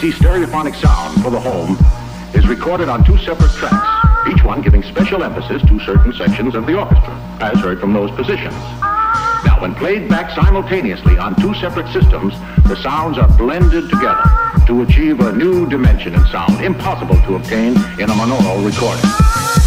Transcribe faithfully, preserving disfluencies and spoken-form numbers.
easy stereophonic sound for the home is recorded on two separate tracks, each one giving special emphasis to certain sections of the orchestra, as heard from those positions. Now, when played back simultaneously on two separate systems, the sounds are blended together to achieve a new dimension in sound, impossible to obtain in a monaural recording.